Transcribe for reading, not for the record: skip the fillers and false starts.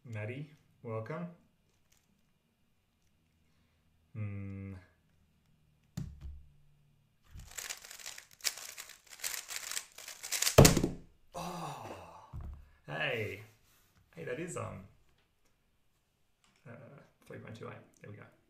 Maddie, welcome. Hmm. Oh, hey, hey, that is 3.28. There we go.